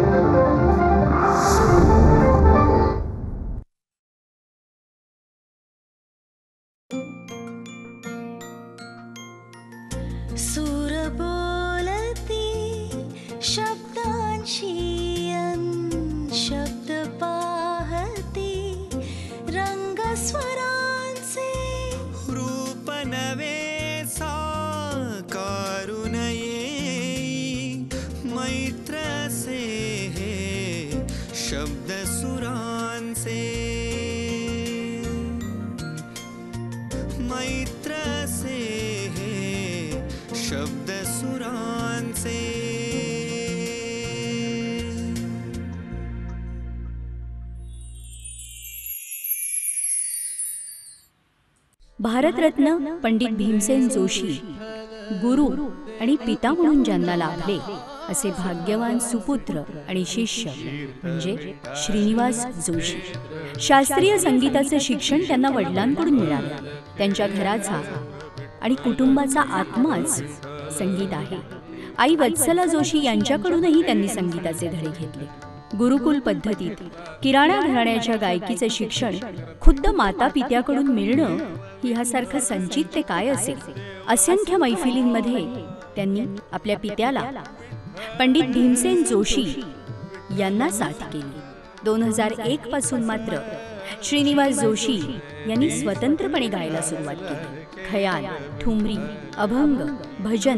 सूर बोलती शब्दांशी शब्द पाहती रंग स्वरांचे रूप नवे साकारून येई मैत्र से हे शब्द सुरांचे मैत्र से हे शब्द सुरांचे. भारतरत्न पंडित भीमसेन जोशी गुरु आणि पिता म्हणून ज्यांना लाभले असे भाग्यवान सुपुत्र आणि शिष्य म्हणजे श्रीनिवास जोशी. शास्त्रीय संगीताचे शिक्षण त्यांना वडिलांकडून मिळाले. त्यांच्या घराचा आणि कुटुंबाचा आत्माच संगीत आहे. आई वत्सला जोशी यांच्याकडूनही त्यांनी संगीताचे धडे घेतले. गुरुकुल पद्धतीत किराणा घराण्याच्या गायकीचे शिक्षण खुद्द माता पित्याकडून मिळणं ह्यासारखं संचित ते काय असेल. असंख्य मैफिलींमध्ये त्यांनी आपल्या पित्याला पंडित भीमसेन जोशी यांना साथ केली. 2001 पासून मात्र श्रीनिवास जोशी यांनी स्वतंत्रपणे गायला सुरुवात केली. खयाल, ठुमरी, अभंग, भजन,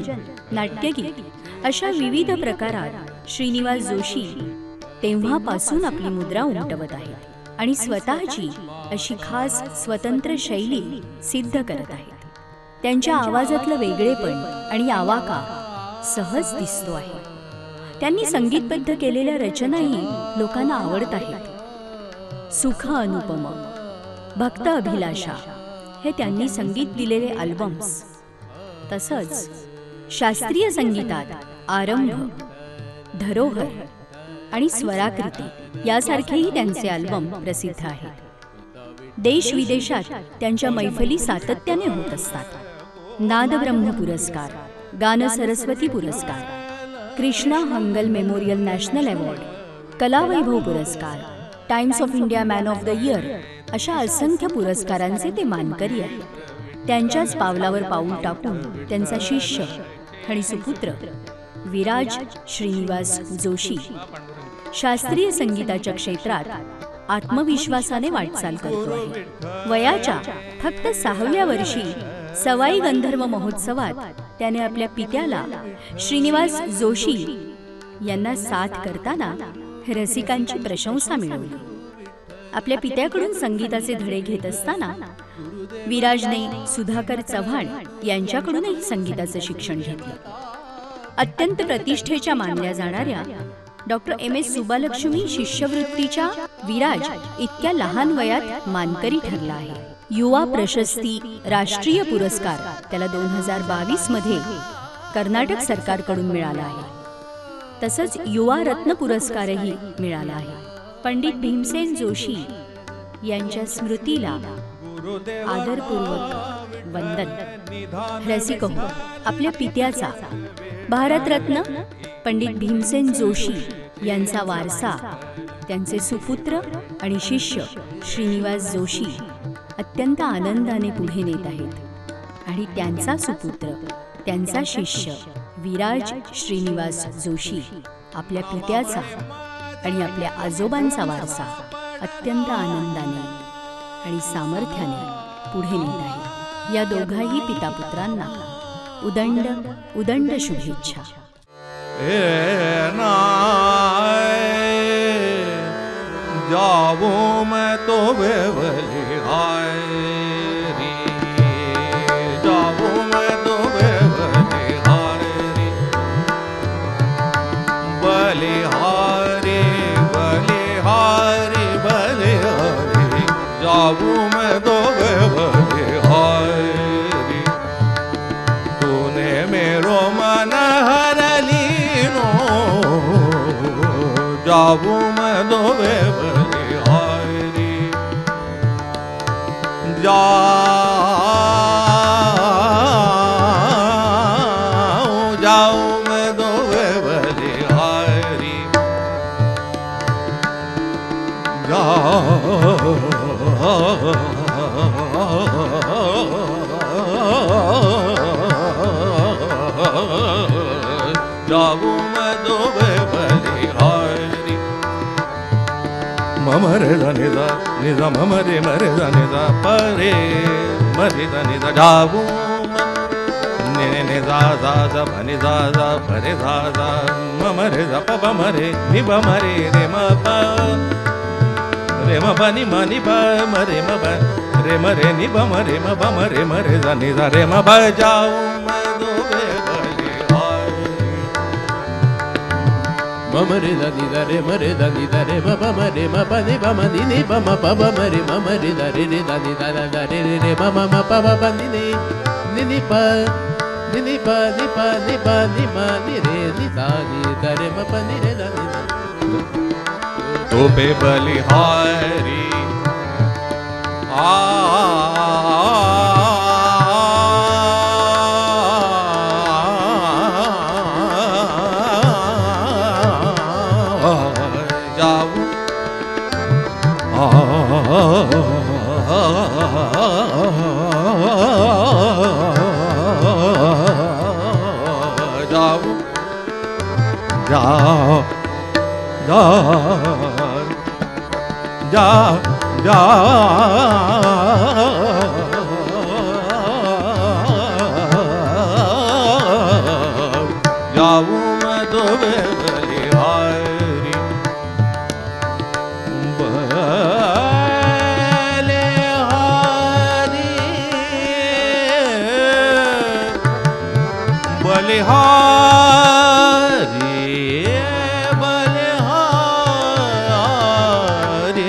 नाट्यगीत अशा विविध प्रकारात श्रीनिवास जोशी तेव्हापासून आपली मुद्रा उमटवत आहेत आणि स्वतःची अशी खास स्वतंत्र शैली सिद्ध करत आहेत. त्यांच्या आवाजातलं वेगळेपण आणि आवाका सहज दिसतो आहे. त्यांनी संगीतबद्ध केलेल्या रचनाही लोकांना आवडत आहेत. सुख अनुपम, भक्त अभिलाषा हे त्यांनी संगीत दिलेले अल्बम्स. तसंच शास्त्रीय संगीतात आरंभ, धरोहर आणि स्वराकृती यासारखेही त्यांचे अल्बम प्रसिद्ध आहेत. देश विदेशात त्यांच्या मैफली सातत्याने होत असतात. नादब्रह्म पुरस्कार, गान सरस्वती पुरस्कार, Krishna Hangal memorial national award, Kalavaibhav पुरस्कार, Times of India man of the year अशा असंख्य पुरस्कारांचे ते मानकरी आहेत. त्यांच्याच पावलावर पाऊल टाकून त्यांचा शिष्य आणि सुपुत्र विराज श्रीनिवास जोशी शास्त्रीय संगीताच्या क्षेत्रात आत्मविश्वासाने वाटचाल करतो आहे. वयाच्या फक्त 6व्या वर्षी सवाई गंधर्व महोत्सवात त्याने आपल्या पित्याला श्रीनिवास जोशी यांना साथ करताना रसिकांची प्रशंसा मिळवली. आपल्या पित्याकडून संगीताचे धडे घेत असताना विराजने सुधाकर चव्हाण यांच्याकडूनही संगीताचे शिक्षण घेतले. अत्यंत प्रतिष्ठेच्या मानल्या जाणाऱ्या डॉक्टर MS सुबालक्ष्मी शिष्यवृत्तीच्या विराज इतक्या लहान वयात मानकरी ठरला आहे. युवा प्रशस्ती राष्ट्रीय पुरस्कार त्याला 2022 मध्ये कर्नाटक सरकारकडून मिळाला आहे. तसंच युवा रत्न पुरस्कारही मिळाला आहे. पंडित भीमसेन जोशी यांच्या स्मृतीला आदरपूर्वक वंदन. रसिको, आपल्या पित्याचा भारतरत्न पंडित भीमसेन जोशी यांचा वारसा त्यांचे सुपुत्र आणि शिष्य श्रीनिवास जोशी अत्यंत आनंदाने पुढे नेत आहेत आणि त्यांचा सुपुत्र त्यांचा शिष्य विराज श्रीनिवास जोशी आपल्या पित्याचा आणि आपल्या आजोबांचा वारसा अत्यंत आनंदाने आणि सामर्थ्याने पुढे नेत आहे. या दोघाही पितापुत्रांना उदंड उदंड शुभेच्छा. जाऊं मैं तो बलिहारी, जाऊं मैं तो बलिहारी, बलिहारी बलिहारी बलिहारी, जाऊं मैं तो बलिहारी. तूने मेरो मन हर लीनो, जाऊं मैं तो बलिहारी, जाऊं मैं तो बलिहारी. जाऊं मैं दोबे बलिहारी मम रे दा निदा मम रे मरे दा निदा परे मरे दा निदा जाऊं ने ने दा दा दा भनि दा दा भरे दा दा मम रे दा प मरे नि ब मरे रे म प रे म प नि म नि प मरे म प रे म रे नि ब मरे म ब मरे मरे दा नि दा रे म ब जाऊं मैं दोबे मम रे दा नि दा रे म रे दा नि दा रे म प म रे म प नि ब म नि ब म प ब म रे म म रे दा रे दा नि दा दा रे रे म म म प ब ब नि नि प नि प नि प नि प नि म नि रे नि दा रे म प नि रे दा नि दा दोबे बलिहारी जाऊं जाऊं जा जा जाऊं मैं दोबे बलिहारी बलिहारी बलिहारी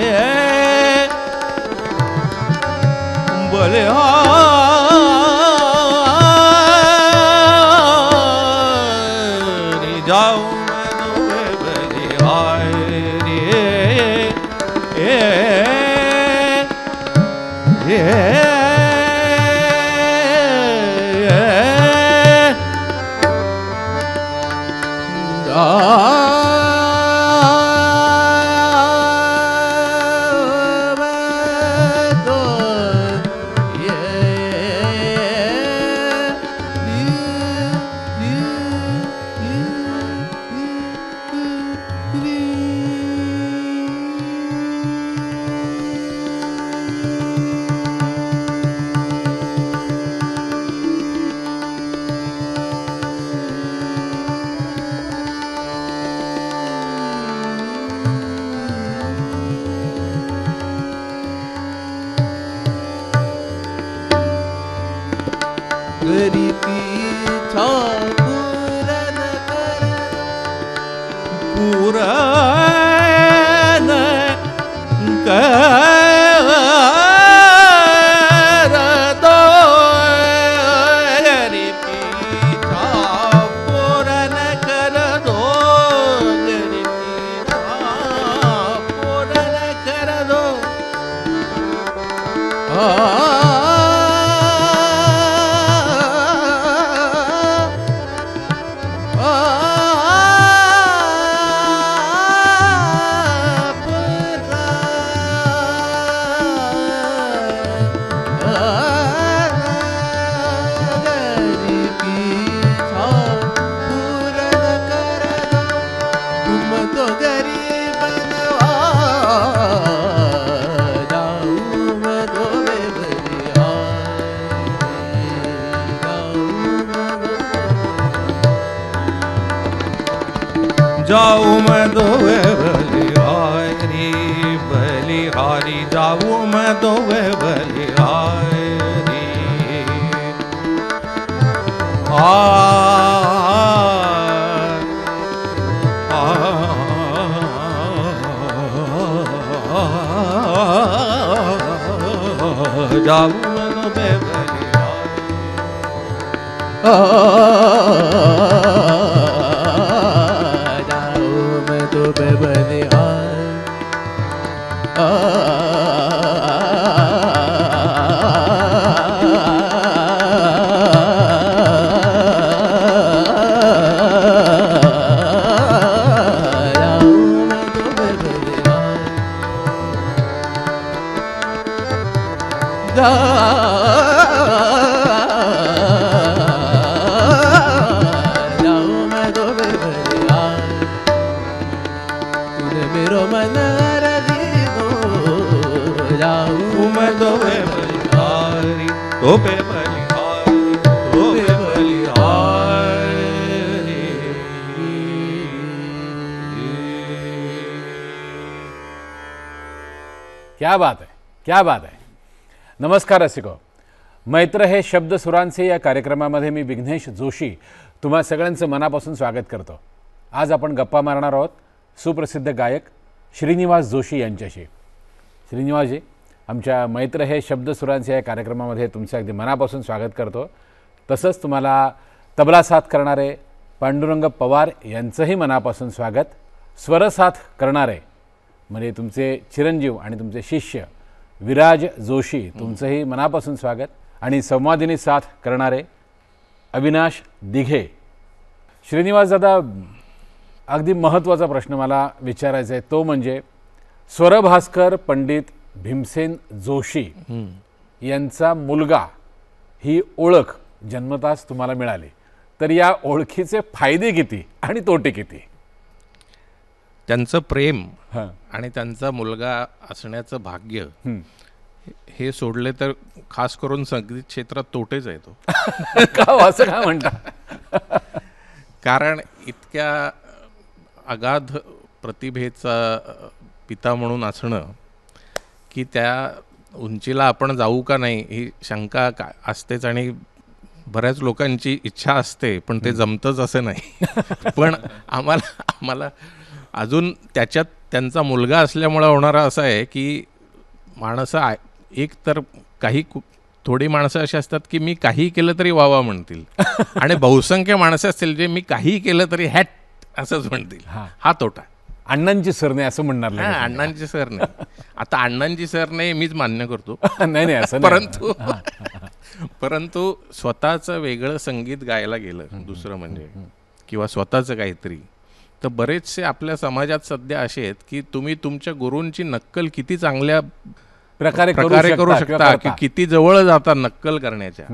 बलिहारी जाऊं मैं दोबे बलिहारी गरी पीछा पूरन कर पूरन कर दो गरी पीछा पूरन कर दो गरी पीछा पूरन कर दो जाऊं मैं दोबे बलिहारी बलिहारी जाऊं मैं दोबे बलिहारी जाऊं मैं दोबे जाऊं मैं धोबे बलिहार तूने मेरो मन रजी दो जाऊं मैं धोबे बलिहारी धोबे बलिहारी धोबे क्या बात आहे, क्या बात आहे. नमस्कार रसिको. मैत्र हे शब्द सुरांचे या कार्यक्रमामध्ये मी विघ्नेश जोशी तुम्हा सगळ्यांचं मनापासून स्वागत करतो. आज आपण गप्पा मारणार आहोत सुप्रसिद्ध गायक श्रीनिवास जोशी यांच्याशी. श्रीनिवासजी, आमच्या मैत्र हे शब्द सुरांचे या कार्यक्रमामध्ये तुमचं अगदी मनापासून स्वागत करतो. तसंच तुम्हाला तबला साथ करणारे पांडुरंग पवार यांचंही मनापासून स्वागत. स्वरसाथ करणारे म्हणजे तुमचे चिरंजीव आणि तुमचे शिष्य विराज जोशी, तुमचंही मनापासून स्वागत. आणि संवादिनी साथ करणारे अविनाश दिघे. श्रीनिवास दादा, अगदी महत्त्वाचा प्रश्न मला विचारायचा आहे, तो म्हणजे स्वरभास्कर पंडित भीमसेन जोशी यांचा मुलगा ही ओळख जन्मताच तुम्हाला मिळाली, तर या ओळखीचे फायदे किती आणि तोटे किती? त्यांचं प्रेम हां आणि त्यांचा मुलगा असण्याचं भाग्य हे सोडले तर खास करून संगीत क्षेत्रात तोटेच आहे. तो का असं काय म्हणता? कारण इतक्या अगाध प्रतिभेचा पिता म्हणून असणं की त्या उंचीला आपण जाऊ का नाही ही शंका असतेच. आणि बऱ्याच लोकांची इच्छा असते पण ते जमतंच असं नाही. पण आम्हाला अजून त्याच्यात त्यांचा मुलगा असल्यामुळं होणारा असं आहे की माणसं एक तर काही थोडी माणसं अशी असतात की मी काही केलं तरी वावा म्हणतील आणि बहुसंख्य माणसं असतील जे मी काही केलं तरी हॅट असंच म्हणतील. हा तोटा. अण्णांची सर नाही असं म्हणणार नाही. अण्णांची सर नाही. आता अण्णांची सर नाही मीच मान्य करतो. नाही नाही असं नाही. परंतु स्वतःचं वेगळं संगीत गायला गेलं दुसरं म्हणजे किंवा स्वतःचं काहीतरी, तर बरेचसे आपल्या समाजात सध्या असे आहेत की तुम्ही तुमच्या गुरूंची नक्कल किती चांगल्या प्रकारे करू शकता की किती जवळ जाता नक्कल करण्याच्या.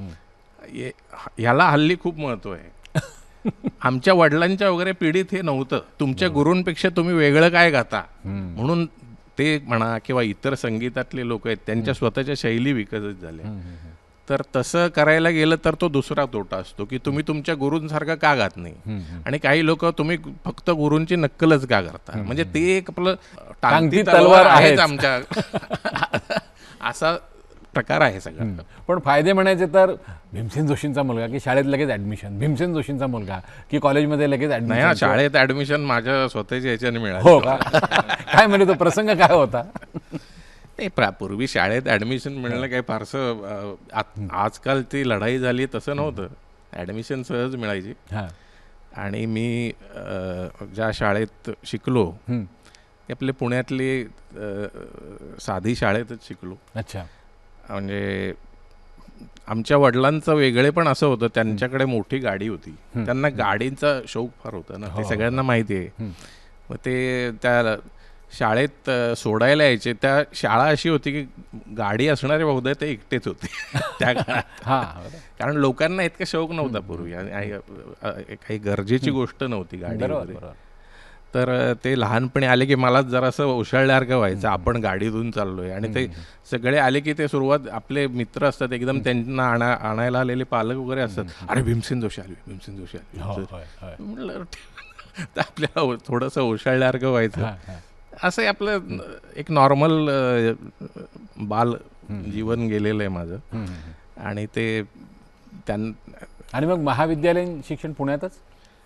ह्याला हल्ली खूप महत्त्व आहे. आमच्या वडिलांच्या वगैरे पिढीत हे नव्हतं. तुमच्या गुरूंपेक्षा तुम्ही वेगळं काय गाता म्हणून ते म्हणा किंवा इतर संगीतातले लोक आहेत त्यांच्या स्वतःच्या शैली विकसित झाल्या. तर तसं करायला गेलं तर तो दुसरा तोटा असतो की तुम्ही तुमच्या गुरूंसारखं का गात नाही. आणि काही लोक तुम्ही फक्त गुरूंची नक्कलच का करता, म्हणजे ते एक आपलं टांगती तलवार आहेच आमच्या असा प्रकार आहे सगळा. पण फायदे म्हणायचे तर भीमसेन जोशींचा मुलगा की शाळेत लगेच ॲडमिशन, भीमसेन जोशींचा मुलगा की कॉलेजमध्ये लगेच ॲडमिशन. नाही, शाळेत ॲडमिशन माझ्या स्वतःच्या ह्याच्याने मिळालं. हो का? काय म्हणजे तो प्रसंग काय होता? नाही, पूर्वी शाळेत ॲडमिशन मिळणं काही फारसं आजकाल ती लढाई झाली तसं नव्हतं. ॲडमिशन सहज मिळायची. आणि मी ज्या शाळेत शिकलो ते आपले पुण्यातली साधी शाळेतच शिकलो. अच्छा. म्हणजे आमच्या वडिलांचं वेगळे पण असं होतं, त्यांच्याकडे मोठी गाडी होती. त्यांना गाडींचा शौक फार होता ना, ते सगळ्यांना माहिती आहे. मग ते त्या शाळेत सोडायला यायचे. त्या शाळा अशी होती की गाडी असणारे बहुधा ते एकटेच होते त्या काळात. कारण लोकांना इतका शौक नव्हता पूर्वी, काही गरजेची गोष्ट नव्हती गाडी वगैरे. तर ते लहानपणी आले की मला जरासं ओशाळल्यासारखं व्हायचं, आपण गाडीतून चाललोय. आणि ते सगळे आले की ते सुरुवात आपले मित्र असतात एकदम, त्यांना आणायला आलेले पालक वगैरे असतात. अरे भीमसेन जोशी आले, भीमसेन जोशी आले म्हटलं. तर आपल्याला थोडंसं ओशाळल्यासारखं व्हायचं. असं आपलं एक नॉर्मल बाल जीवन गेलेलं आहे माझं. आणि ते आणि मग महाविद्यालयीन शिक्षण पुण्यातच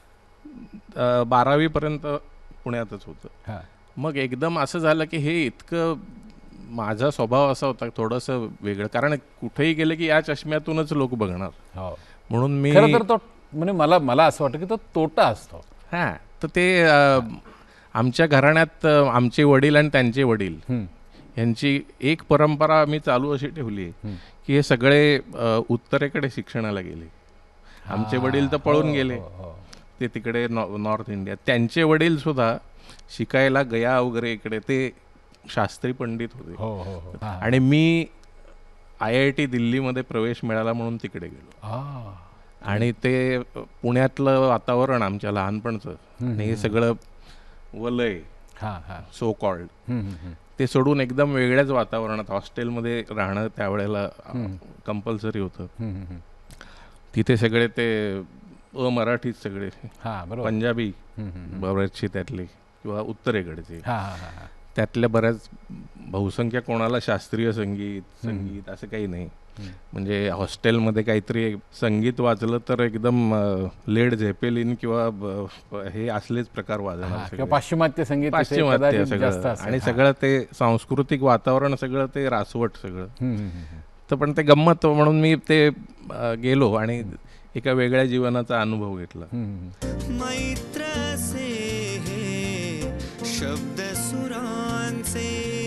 12वीपर्यंत पुण्यातच होतं. मग एकदम असं झालं की हे इतकं माझा स्वभाव असा होता थोडंसं वेगळं, कारण कुठेही गेलं की या चष्म्यातूनच लोक बघणार. म्हणून मी खरं तर तो म्हणजे मला असं वाटतं की तो तोटा असतो. हां, तर ते आमच्या घराण्यात आमचे वडील आणि त्यांचे वडील यांची एक परंपरा आम्ही चालू अशी ठेवली की हे सगळे उत्तरेकडे शिक्षणाला गेले. आमचे वडील तर पळून गेले, ते तिकडे नॉर्थ इंडिया. त्यांचे वडील सुद्धा शिकायला गया वगैरे इकडे ते शास्त्री पंडित होते. आणि मी IIT दिल्लीमध्ये प्रवेश मिळाला म्हणून तिकडे गेलो. आणि ते पुण्यातलं वातावरण आमच्या लहानपणचं आणि हे सगळं वलय सो कॉल्ड ते सोडून एकदम वेगळ्याच वातावरणात हॉस्टेलमध्ये राहणं त्यावेळेला कंपल्सरी होतं. तिथे सगळे ते अमराठीत सगळे पंजाबी बरेचसे त्यातले किंवा उत्तरेकडचे, त्यातल्या बऱ्याच बहुसंख्य कोणाला शास्त्रीय संगीत असं काही नाही. म्हणजे हॉस्टेलमध्ये काहीतरी संगीत वाजलं तर एकदम लेड झेपेलिन किंवा हे असलेच प्रकार वाजणार, पाश्चिमात्य संगीत, पाश्चिमात्य सगळं, आणि सगळं ते सांस्कृतिक वातावरण सगळं ते रासवट सगळं. तर पण ते गंमत म्हणून मी ते गेलो आणि एका वेगळ्या जीवनाचा अनुभव घेतला. मैत्र से हे शब्द सुरांचे.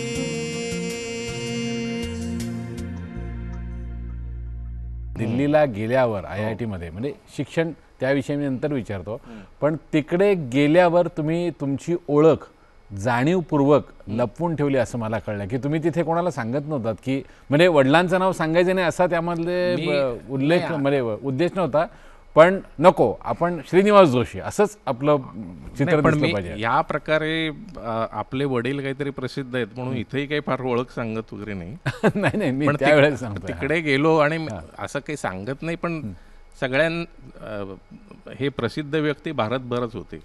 दिल्लीला गेल्यावर IIT मध्ये म्हणजे शिक्षण त्याविषयी मी नंतर विचारतो, पण तिकडे गेल्यावर तुम्ही तुमची ओळख जाणीवपूर्वक लपवून ठेवली असं मला कळलं, की तुम्ही तिथे कोणाला सांगत नव्हतात, की म्हणजे वडिलांचं नाव सांगायचं नाही असा त्यामधले उल्लेख म्हणजे उद्देश नव्हता, पण नको आपण श्रीनिवास जोशी असंच आपलं चित्र दिसलं पाहिजे. या प्रकारे आपले वडील काहीतरी प्रसिद्ध आहेत म्हणून इथेही काही फार ओळख सांगत वगैरे नाही. नाही मी त्यावेळेस सांगतो, तिकडे गेलो आणि असं काही सांगत नाही, पण हे प्रसिद्ध व्यक्ती भारतभरच होते.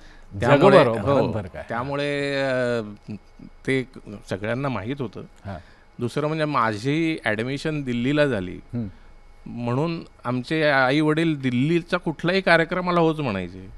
त्यामुळे ते सगळ्यांना माहीत होतं. दुसरं म्हणजे माझी ॲडमिशन दिल्लीला झाली म्हणून आमचे आई वडील दिल्लीचा कुठलाही कार्यक्रमाला होच म्हणायचे.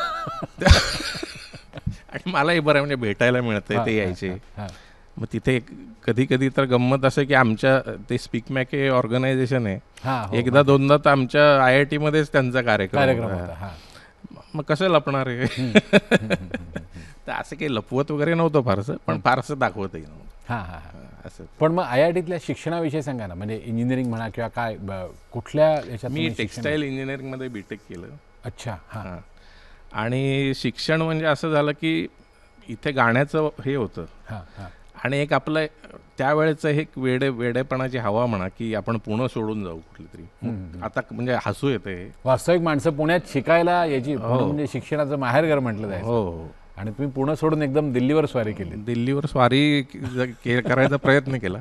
आणि मलाही बरं म्हणजे भेटायला मिळतंय ते यायचे. मग तिथे कधी कधी तर गंमत असं की आमच्या ते स्पीक मॅक हे ऑर्गनायझेशन आहे, एकदा दोनदा तर आमच्या IIT मध्येच त्यांचा कार्यक्रम होता. मग कसं लपणार आहे? तर असं काही लपवत वगैरे नव्हतं फारसं, पण फारसं दाखवतही नव्हतं असं. पण मग IITतल्या शिक्षणाविषयी सांगा ना, म्हणजे इंजिनिअरिंग म्हणा किंवा काय कुठल्या याच्यात? मी टेक्स्टाईल इंजिनिअरिंगमध्ये BTech केलं. अच्छा. हां. आणि शिक्षण म्हणजे असं झालं की इथे गाण्याचं हे होतं आणि एक आपलं त्यावेळेचं एक वेडेपणाची हवा म्हणा की आपण पुणे सोडून जाऊ कुठली तरी. आता म्हणजे हसू येते, वास्तविक माणसं पुण्यात शिकायला याची म्हणजे शिक्षणाचं माहेरघर म्हटलं जायचं. हो. आणि तुम्ही पुणे सोडून एकदम दिल्लीवर स्वारी केली. दिल्लीवर स्वारी करायचा प्रयत्न केला,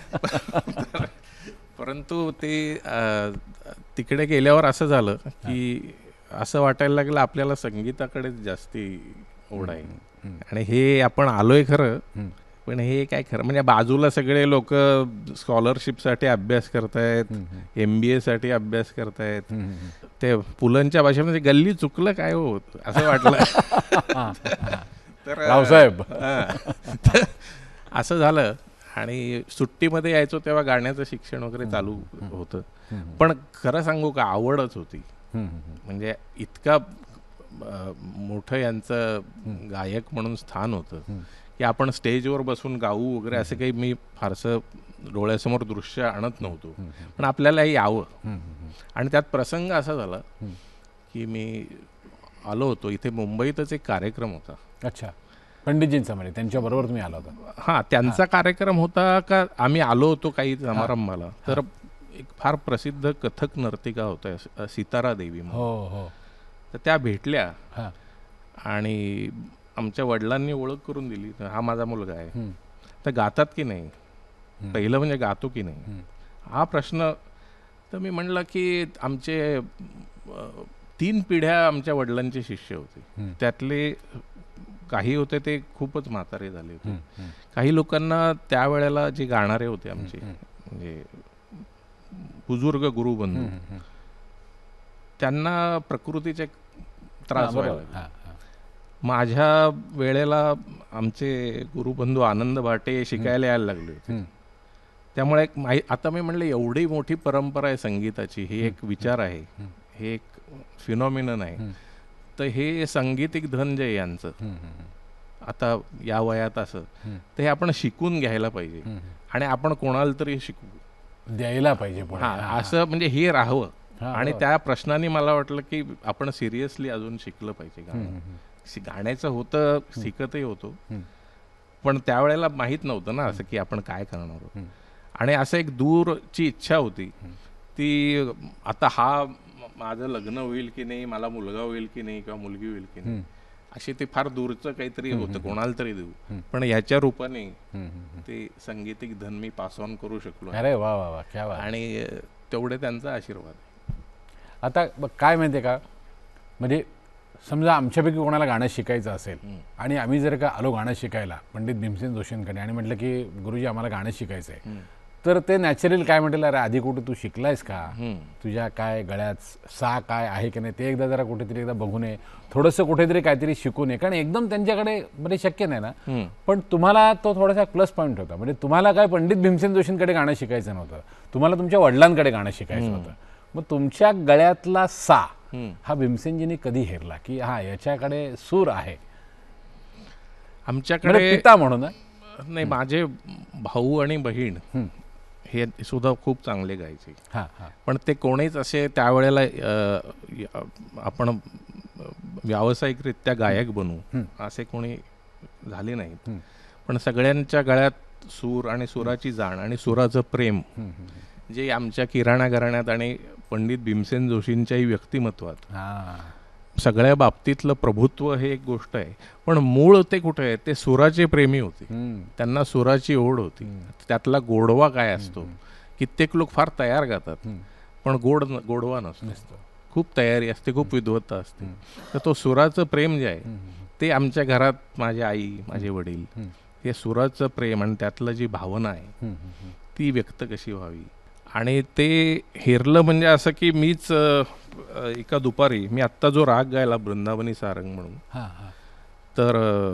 परंतु ते तिकडे गेल्यावर असं झालं की असं वाटायला लागलं आपल्याला संगीताकडे जास्ती ओढ आहे. आणि हे आपण आलोय खरं, पण हे काय खरं म्हणजे बाजूला सगळे लोक स्कॉलरशिपसाठी अभ्यास करतायत, MBA साठी अभ्यास करतायत. ते पुलंच्या भाषेमध्ये गल्ली चुकलं काय हो असं वाटलं. तर रावसाहेब असं झालं. आणि सुट्टीमध्ये यायचो तेव्हा गाण्याचं शिक्षण वगैरे चालू होतं, पण खरं सांगू का आवडच होती. म्हणजे इतका मोठं यांचं गायक म्हणून स्थान होतं की आपण स्टेजवर बसून गाऊ वगैरे असं काही मी फारसं डोळ्यासमोर दृश्य आणत नव्हतो, पण आपल्याला हे यावं. आणि त्यात प्रसंग असा झाला की मी आलो होतो इथे मुंबईतच एक कार्यक्रम होता. अच्छा. पंडितजींचा म्हणजे त्यांच्याबरोबर तुम्ही आला होता? हां, त्यांचा कार्यक्रम होता का आम्ही आलो होतो काही समारंभाला. तर एक फार प्रसिद्ध कथक नर्तिका होत्या सितारा देवी, तर त्या भेटल्या आणि आमच्या वडिलांनी ओळख करून दिली, हा माझा मुलगा आहे. तर गातात की नाही, पहिलं म्हणजे गातो की नाही हा प्रश्न. तर मी म्हणलं की आमचे 3 पिढ्या आमच्या वडिलांचे शिष्य होते, त्यातले काही होते ते खूपच म्हातारे झाले होते. काही लोकांना त्यावेळेला जे गाणारे होते आमचे म्हणजे बुजुर्ग गुरुबंधू, त्यांना प्रकृतीचे त्रास व्हायला. माझ्या वेळेला आमचे गुरुबंधू आनंद भाटे शिकायला यायला लागले होते. त्यामुळे आता मी म्हणलं एवढी मोठी परंपरा आहे संगीताची, हे एक विचार आहे, हे एक फिनॉमिनन आहे. तर हे सांगीतिक धन जे यांचं आता या वयात असं, तर हे आपण शिकून घ्यायला पाहिजे आणि आपण कोणाला तरी शिकू द्यायला पाहिजे. असं म्हणजे हे राहावं. आणि त्या प्रश्नाने मला वाटलं की आपण सिरियसली अजून शिकलं पाहिजे. गाण्याचं होतं, शिकतही होतो, पण त्यावेळेला माहीत नव्हतं ना असं की आपण काय करणार आहोत. आणि असं एक दूरची इच्छा होती ती, आता हा माझं लग्न होईल की नाही, मला मुलगा होईल की नाही किंवा मुलगी होईल की नाही, अशी ते फार दूरचं काहीतरी होतं, कोणाला तरी देऊ, पण ह्याच्या रूपाने ते सांगीतिक धन मी पास ऑन करू शकलो. अरे वा वा वा, क्या बात. आणि तेवढे त्यांचा आशीर्वाद. आता काय माहिती आहे का, म्हणजे समजा आमच्यापैकी कोणाला गाणं शिकायचं असेल आणि आम्ही जर का आलो गाणं शिकायला पंडित भीमसेन जोशींकडे आणि म्हटलं की गुरुजी आम्हाला गाणं शिकायचं आहे, तर ते नॅचरल काय म्हटलं, अरे आधी कुठे तू शिकलायस का, तुझ्या काय गळ्यात सा काय आहे की नाही ते एकदा जरा कुठेतरी एकदा बघून ये, थोडंसं कुठेतरी काहीतरी शिकून ये, कारण एकदम त्यांच्याकडे म्हणजे शक्य नाही ना. पण तुम्हाला तो थोडासा प्लस पॉईंट होता, म्हणजे तुम्हाला काय पंडित भीमसेन जोशींकडे गाणं शिकायचं नव्हतं, तुम्हाला तुमच्या वडिलांकडे गाणं शिकायचं होतं. मग तुमच्या गळ्यातला सा हा भीमसेनजींनी कधी हेरला की हा याच्याकडे सूर आहे? आमच्याकडे पिता म्हणून नाही, माझे भाऊ आणि बहीण हे सुद्धा खूप चांगले गायचे, पण ते कोणीच असे त्यावेळेला आपण व्यावसायिकरित्या गायक बनू असे कोणी झाले नाहीत. पण सगळ्यांच्या गळ्यात सूर आणि सुराची जाण आणि सुराचं प्रेम जे आमच्या किराणा घराण्यात आणि पंडित भीमसेन जोशींच्याही व्यक्तिमत्वात सगळ्या बाबतीतलं प्रभुत्व हे एक गोष्ट आहे, पण मूळ ते कुठे आहे, ते सुराचे प्रेमी होते, त्यांना सुराची ओढ होती. त्यातला गोडवा काय असतो, कित्येक लोक फार तयार गातात पण गोडवा नसतो, खूप तयारी असते, खूप विद्वत्ता असते. तर तो सुराचं प्रेम जे आहे ते आमच्या घरात माझी आई, माझे वडील हे सुराचं प्रेम आणि त्यातलं जी भावना आहे ती व्यक्त कशी व्हावी, आणि ते हेरलं म्हणजे असं की मीच एका दुपारी मी आत्ता जो राग गायला वृंदावनी सारंग म्हणून, तर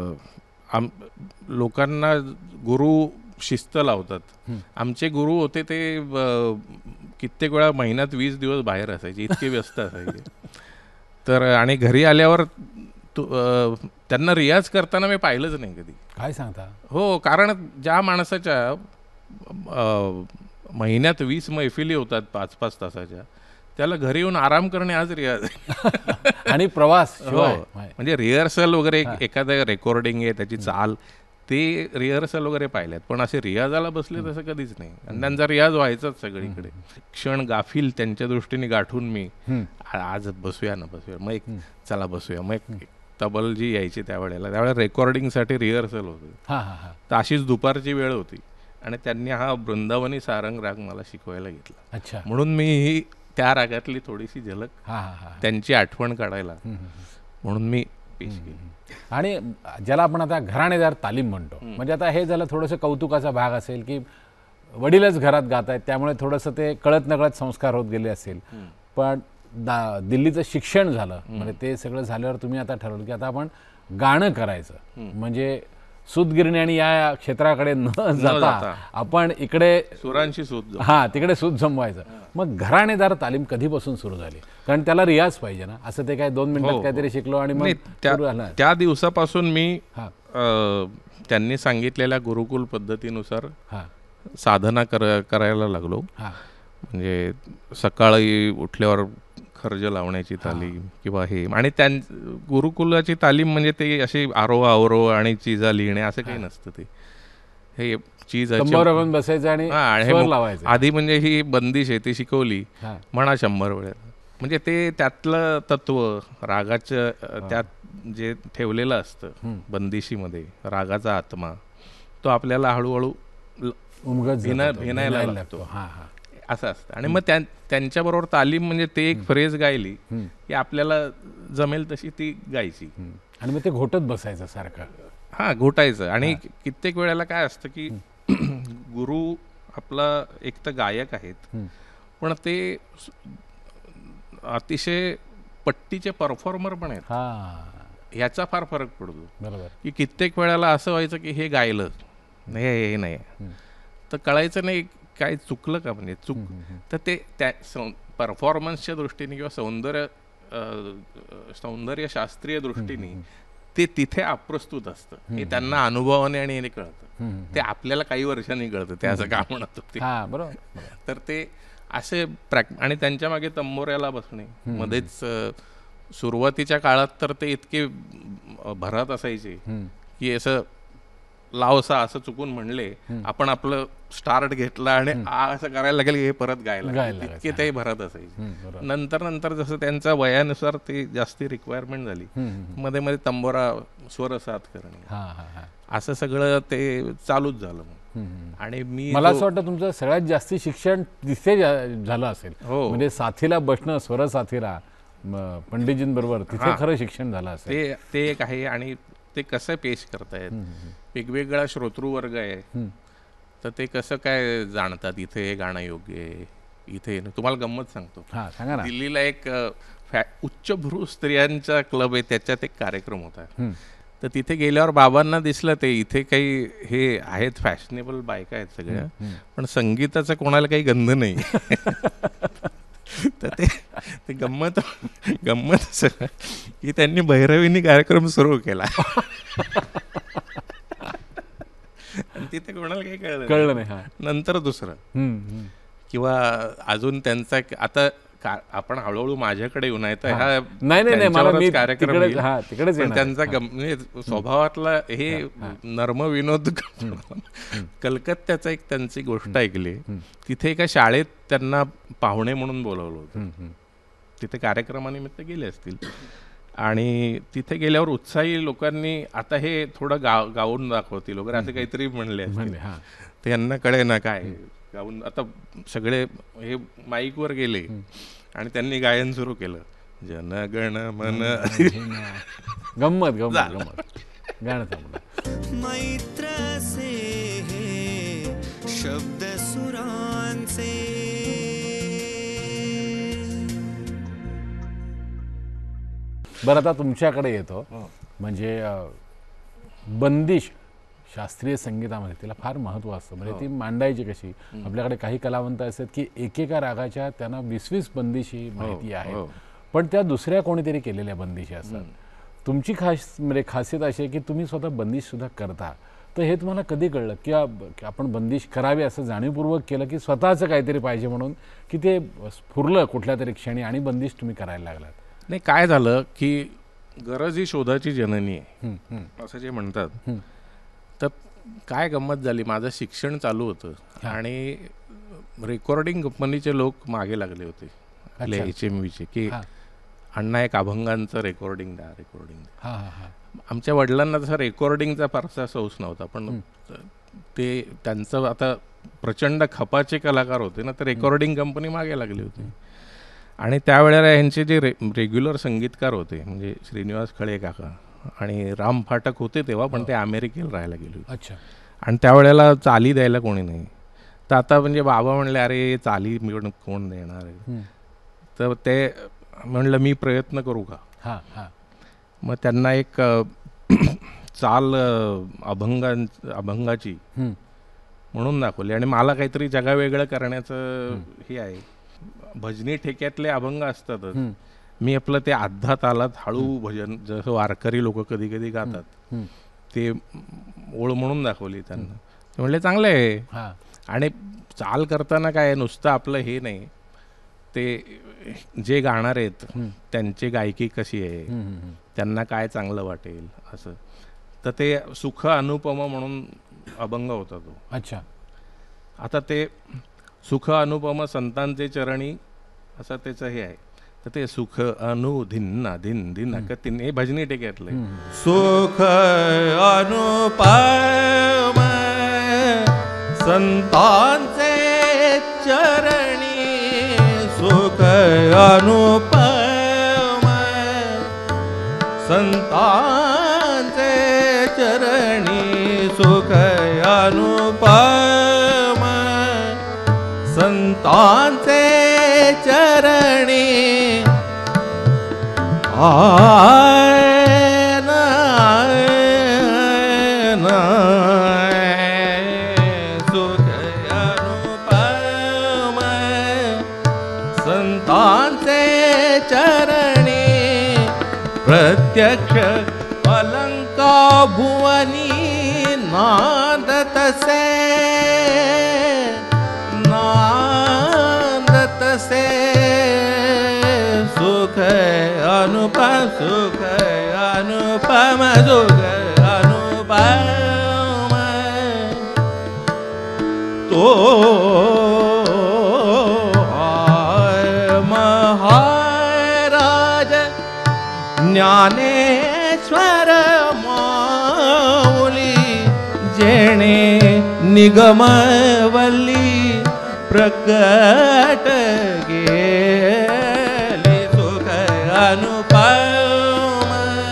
लोकांना गुरु शिस्त लावतात. आमचे गुरु होते ते कित्येक वेळा महिन्यात 20 दिवस बाहेर असायचे, इतके व्यस्त असायचे. तर आणि घरी आल्यावर त्यांना रियाज करताना मी पाहिलंच नाही कधी. काय सांगता? हो, कारण ज्या माणसाच्या महिन्यात 20 मैफिली होतात 5-5 तासाच्या, त्याला घरी येऊन आराम करणे आज रियाज आहे. आणि प्रवास. हो, म्हणजे रिहर्सल वगैरे एखादं रेकॉर्डिंग आहे त्याची चाल, ते रिहर्सल वगैरे पाहिल्यात, पण असे रियाजाला बसले तसं कधीच नाही. आणि त्यांचा रियाज व्हायचाच सगळीकडे. क्षण गाफील त्यांच्या दृष्टीने गाठून मी आज बसूया, मग एक चला बसूया, मग एक तबलजी यायची त्यावेळेला रेकॉर्डिंगसाठी रिहर्सल होतं. तर अशीच दुपारची वेळ होती आणि त्यांनी हा वृंदावनी सारंग राग मला शिकवायला घेतला. म्हणून मी त्या रागातली थोडीशी झलक त्यांची आठवण काढायला म्हणून मी पेश केली. आणि ज्याला आपण आता घराणेदार तालीम म्हणतो, म्हणजे आता हे झालं थोडंसं कौतुकाचा भाग असेल की वडीलच घरात गात आहेत, त्यामुळे थोडंसं ते कळत नकळत संस्कार होत गेले असेल. पण दिल्लीचं शिक्षण झालं, म्हणजे ते सगळं झाल्यावर तुम्ही आता ठरवलं की आता आपण गाणं करायचं, म्हणजे सूतगिरणी आणि या क्षेत्राकडे न जाता आपण इकडे सुरांशी सूत, तिकडे सूत जमवायचं. मग घराणेदार तालीम कधीपासून सुरू झाली? कारण त्याला रियाज पाहिजे ना, असं ते काय 2 मिनिटात काहीतरी शिकलो आणि मग त्या दिवसापासून मी त्यांनी सांगितलेल्या गुरुकुल पद्धतीनुसार साधना करायला लागलो. म्हणजे सकाळी उठल्यावर खर्ज लावण्याची तालीम किंवा हे, आणि गुरुकुलाची तालीम म्हणजे ते अशी आरोह अवरोह आणि चिजा लिहिणे असं काही नसतं. ते हे चीज बसायचं आणि आधी म्हणजे ही बंदिश आहे ती शिकवली म्हणा 100 वेळा, म्हणजे ते त्यातलं तत्व रागाचं त्यात जे ठेवलेलं असतं बंदिशीमध्ये, रागाचा आत्मा तो आपल्याला हळूहळू भिनायला लागतो असं असतं. आणि मग त्यांच्याबरोबर तालीम म्हणजे ते एक फ्रेज गायली की आपल्याला जमेल तशी ती गायची आणि मग ते घोटत बसायचं सारखं. घोटायचं. आणि कित्येक वेळेला काय असतं की गुरु आपला एक तर गायक आहेत, पण ते अतिशय पट्टीचे परफॉर्मर पण आहेत. ह्याचा फार फरक पडतो. बरोबर. की कित्येक वेळेला असं व्हायचं की हे गायलं नाही, हे नाही, तर कळायचं नाही काय चुकलं का, म्हणजे तर ते त्या परफॉर्मन्सच्या दृष्टीने किंवा सौंदर्य शास्त्रीय दृष्टीने ते तिथे अप्रस्तुत असतं. हे त्यांना अनुभवाने आणि याने कळतं. ते आपल्याला काही वर्षांनी कळतं ते असं का म्हणत होते. तर ते असे आणि त्यांच्या मागे तंबोऱ्याला बसणे मध्येच सुरुवातीच्या काळात तर ते इतके भरात असायचे की असं लावसा असं चुकून म्हणले, आपण आपलं स्टार्ट घेतला आणि असं करायला लागेल हे परत गायला इतके ते भरत असायचे. नंतर जसं त्यांच्या वयानुसार ते जास्ती रिक्वायरमेंट झाली, मध्ये मध्ये तंबोरा स्वर साथ करणे असं सगळं ते चालूच झालं. आणि मला असं वाटतं तुमचं सगळ्यात जास्ती शिक्षण तिथे झालं असेल. म्हणजे साथीला बसणं, स्वर साथीला पंडितजींबरोबर तिथे खरं शिक्षण झालं असेल. ते एक आहे. आणि ते कसं पेश करतायत, वेगवेगळा श्रोतृवर्ग आहे, तर ते कसं काय जाणतात इथे हे गाणं योग्य आहे, इथे. तुम्हाला गंमत सांगतो, दिल्लीला एक उच्चभ्रू स्त्रियांचा क्लब आहे, त्याच्यात एक कार्यक्रम होता. तर तिथे गेल्यावर बाबांना दिसलं ते इथे काही हे आहेत फॅशनेबल बायका आहेत सगळ्या, पण संगीताचा कोणाला काही गंध नाही. तर ते गंमत असं की त्यांनी भैरवीनी कार्यक्रम सुरू केला आणि तिथे कोणाला काही कळलं नाही. नंतर दुसरं किंवा अजून त्यांचा आता आपण हळूहळू माझ्याकडे येऊ, नाही तर हा कार्यक्रम त्यांचा स्वभावातला हे नर्म विनोद. कलकत्त्याचा एक त्यांची गोष्ट ऐकली. तिथे एका शाळेत त्यांना पाहुणे म्हणून बोलवलं होतं. तिथे कार्यक्रमानिमित्त गेले असतील आणि तिथे गेल्यावर उत्साही लोकांनी आता हे थोडं गाऊन दाखवतील वगैरे असं काहीतरी म्हणले असतील. ते यांना कळे ना काय गाऊन. आता सगळे हे माईकवर गेले आणि त्यांनी गायन सुरू केलं, जनगण मन. गंमत गाणं मैत्र से हे शब्द सुरांचे. बरं, आता तुमच्याकडे येतो. म्हणजे बंदिश शास्त्रीय संगीतामध्ये तिला फार महत्त्व असतं. म्हणजे ती मांडायची कशी. आपल्याकडे काही कलावंत असतात की एकेका रागाच्या त्यांना 20-20 बंदिशी माहिती आहे, पण त्या दुसऱ्या कोणीतरी केलेल्या बंदिशी असतात. तुमची खासियत अशी आहे की तुम्ही स्वतः बंदिश सुद्धा करता. तर हे तुम्हाला कधी कळलं की आपण बंदिश करावी असं जाणीवपूर्वक केलं, की स्वतःचं काहीतरी पाहिजे म्हणून, की ते स्फुरलं कुठल्या तरी क्षणी आणि बंदिश तुम्ही करायला लागलात? नाही, काय झालं की गरज ही शोधाची जननी आहे असं जे म्हणतात. तर काय गंमत झाली, माझं शिक्षण चालू होतं आणि रेकॉर्डिंग कंपनीचे लोक मागे लागले होते आपल्या HMVचे की अण्णा एक अभंगांचं रेकॉर्डिंग द्या. आमच्या वडिलांना तसा रेकॉर्डिंगचा फारसा सौस नव्हता, पण ते त्यांचं आता प्रचंड खपाचे कलाकार होते ना, तर रेकॉर्डिंग कंपनी मागे लागली होती. आणि त्यावेळेला ह्यांचे जे रेग्युलर संगीतकार होते म्हणजे श्रीनिवास खळे काका आणि राम फाटक होते तेव्हा, पण ते अमेरिकेला राहायला गेले होते. अच्छा. आणि त्यावेळेला चाली द्यायला कोणी नाही. तर आता म्हणजे बाबा म्हणले अरे चाली मिळून कोण देणार आहे. तर ते म्हणलं मी प्रयत्न करू का. मग त्यांना एक चाल अभंगाची म्हणून दाखवली आणि मला काहीतरी जगावेगळं करण्याचं हे आहे. भजनी ठेक्यातले अभंग असतातच, मी आपलं ते आधा तालात हळू भजन जसं वारकरी लोक कधी कधी गातात ते ओळ म्हणून दाखवली त्यांना. ते म्हणले चांगलं आहे. आणि चाल करताना काय नुसतं आपलं हे नाही, ते जे गाणार आहेत त्यांची गायकी कशी आहे, त्यांना काय चांगलं वाटेल असं. तर ते सुख अनुपम म्हणून अभंग होता तो. अच्छा. आता ते सुख अनुपम संतांचे चरणी असं त्याचं हे आहे. तर ते सुख अनु धिन्ना धिन धिन कतीन हे भजनी टेक्यातले. सुख अनुपम संतांचे चरणी, सुख अनुपम संतांचे चरणी, सुख अनुपम संतांचे चरणी. सुख अनुपम संतांचे चरणी, प्रत्यक्ष अलंका भुवनी नांदतसे नांदतसे. सुख अनुपम सुख अनुपम सुख अनुपम जेणे निगमवल्ली प्रकट गेली सुख अनुपम.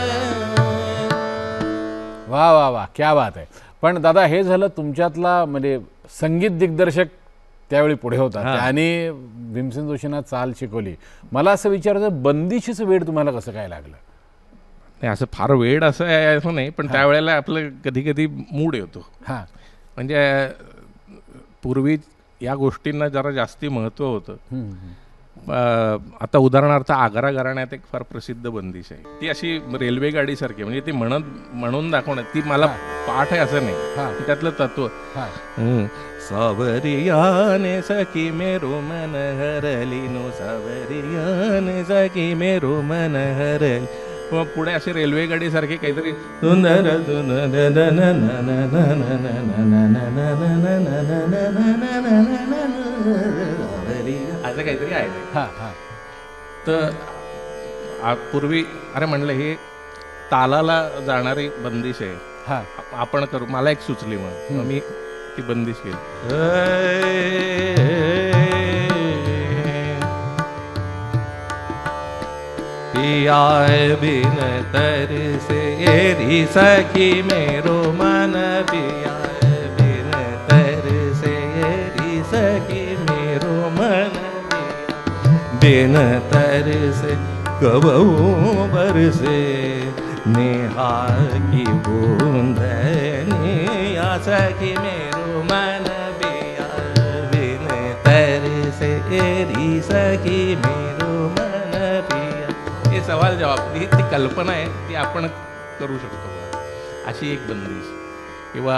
वा वा वा, क्या बात आहे. पण दादा, हे झालं तुमच्यातला म्हणजे संगीत दिग्दर्शक त्यावेळी पुढे होता, त्याने भीमसेन जोशींना चाल शिकवली. मला असं विचारायचं, बंदिशीचं वेड तुम्हाला कसं काय लागलं? नाही, असं फार वेळ असं आहे असं नाही, पण त्यावेळेला आपलं कधी कधी मूड येतो. हां, म्हणजे पूर्वी या गोष्टींना जरा जास्ती महत्त्व होतं. आता उदाहरणार्थ आग्रा घराण्यात एक फार प्रसिद्ध बंदिश आहे. ती अशी रेल्वे गाडीसारखी, म्हणजे ती म्हणून दाखवण्यात, ती मला पाठ आहे असं नाही, त्यातलं तत्व. सावरियाने सखी मेरो मन हरली नो, सावरियाने सखी मेरो मन हरली. पुढे अशी रेल्वे गाडी सारखी काहीतरी असं काहीतरी आहे. तर पूर्वी अरे म्हणलं हे तालाला जाणारी बंदिश आहे, आपण करू. मला एक सुचली, मग मी ती बंदिश केली. पियाए बिन तरसे सखी मेरो मन, पियाए बिन तरसे सखी मेरो मन, बिन तरसे कबहू बरसे नेहा की बूंदनी, सखी मेरो मन, पियाए बिन तरसे सखी मेरो मन. हे सवाल जवाब, ही ती कल्पना आहे, ती आपण करू शकतो अशी एक बंदिश. किंवा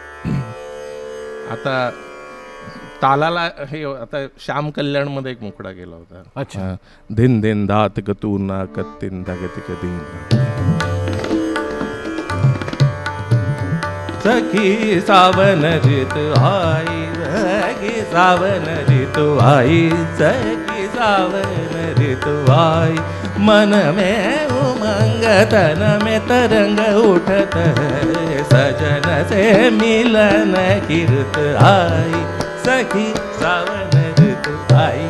आता तालाला हे आता श्याम कल्याणमध्ये एक मुकडा केला होता. अच्छा. दिन दिन दात गतू ना कत्तीन दागती कदीन, सखी सावन ऋत आई, सखी सावन ऋतु आई, सखी सावन ऋतु आई. मन में उमंग तन में तरंग उठत है, सजन से मिलन कीर्त आई, सखी सावन ऋतु आई.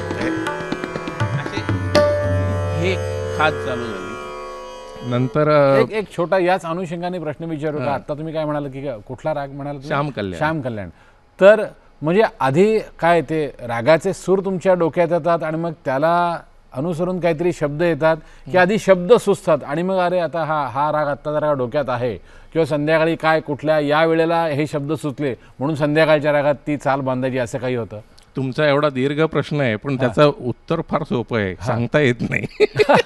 हे खात चालू झाली. नंतर एक छोटा याच अनुषंगाने प्रश्न विचारू का? आता तुम्ही काय म्हणाल की कुठला राग म्हणाल? श्याम कल्याण. श्याम कल्याण. तर म्हणजे आधी काय ते रागाचे सूर तुमच्या डोक्यात येतात आणि मग त्याला अनुसरून काहीतरी शब्द येतात, की आधी शब्द सुचतात आणि मग अरे आता हा राग आत्ता जरा डोक्यात आहे, किंवा संध्याकाळी काय कुठल्या या वेळेला हे शब्द सुचले म्हणून संध्याकाळच्या रागात ती चाल बांधायची, असं काही होतं? तुमचा एवढा दीर्घ प्रश्न आहे, पण त्याचं उत्तर फार सोपं आहे, सांगता येत नाही.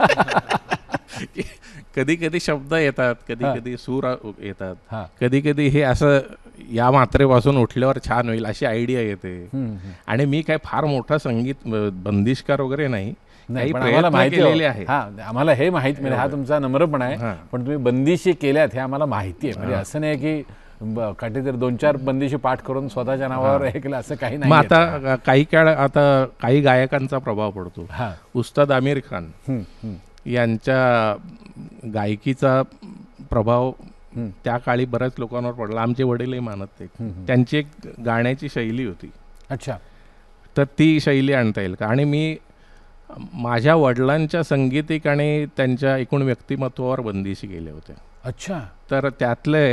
कधी कधी शब्द येतात, कधी कधी सूर येतात, कधी कधी हे असं या मात्रेपासून उठल्यावर छान होईल अशी आयडिया येते. आणि मी काय फार मोठा संगीत बंदिशकार वगैरे नाही, आम्हाला माहिती आहे. आम्हाला हे माहित म्हणजे हा तुमचा नम्रपणा आहे, पण तुम्ही बंदिशी केल्यात हे आम्हाला माहिती आहे. म्हणजे असं नाही की काहीतरी 2-4 बंदिशी पाठ करून स्वतःच्या नावावर हे केलं असं काही नाही. आता काही काळ आता काही गायकांचा प्रभाव पडतो. उस्ताद आमिर खान यांच्या गायकीचा प्रभाव त्या काळी बऱ्याच लोकांवर पडला. आमचे वडीलही मानत ते. त्यांची एक गाण्याची शैली होती. अच्छा. तर ती शैली आणता येईल का? आणि मी माझ्या वडिलांच्या संगीतिक आणि त्यांच्या एकूण व्यक्तिमत्वावर बंदिशी केल्या होत्या. अच्छा. तर त्यातले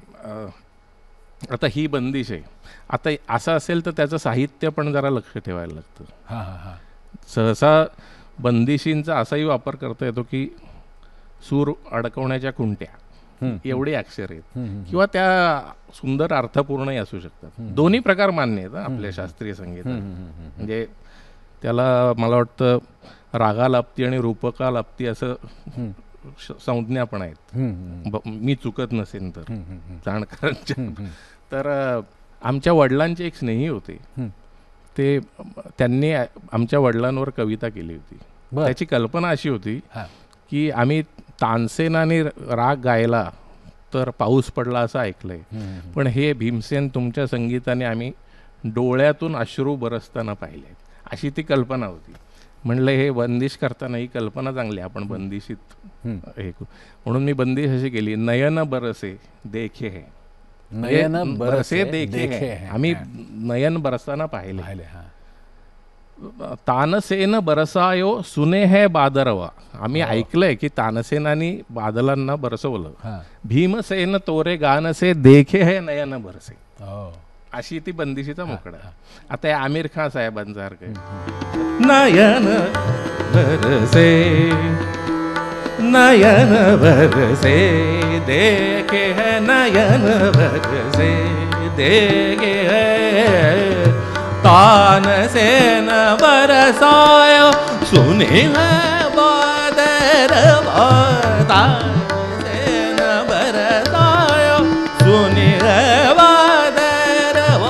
आता ही बंदिश आहे. आता असं असेल तर त्याचं साहित्य पण जरा लक्ष ठेवायला लागतं. सहसा बंदिशींचा असाही वापर करता येतो की सूर अडकवण्याच्या खुंट्या एवढे अक्षर आहेत, किंवा त्या सुंदर अर्थपूर्णही असू शकतात. दोन्ही प्रकार मान्य आहेत आपल्या शास्त्रीय संगीतात. म्हणजे त्याला मला वाटतं रागालाप्ती आणि रूपकालाप्ती असं संज्ञा पण आहेत, मी चुकत नसेन तर जाणकारांच्या. तर आमच्या वडिलांचे एक स्नेही होते, ते त्यांनी आमच्या वडिलांवर कविता केली होती. त्याची कल्पना अशी होती की आम्ही तानसेनाने राग गायला तर पाऊस पडला असं ऐकलंय, पण हे भीमसेन तुमच्या संगीताने आम्ही डोळ्यातून अश्रू बरसताना पाहिले, अशी ती कल्पना होती. म्हणलं हे बंदिश करताना ही कल्पना चांगली, आपण बंदिशीत हे म्हणून मी बंदिश अशी केली, नयन बरसे देखे है नयन बरसे देखे देखे हैं. आम्ही नयन बरसताना पाहिले. हा. तानसेन बरसायो सुने है बादरवा. आम्ही ऐकलंय की तानसेनानी बादलांना बरसवलं. हा. भीमसेन तोरे गानसे देखे है नयन बरसे. हो. अशी ती बंदिशीचा मुकडा. आता या आमिर खान साहेबांसारखं नयन बरसे नयन बरसे देखे है नयन बरसे देखे है तानसेन बरसायो सुने है बादरवा. तानसेन बरसायो सुने है बादरवा.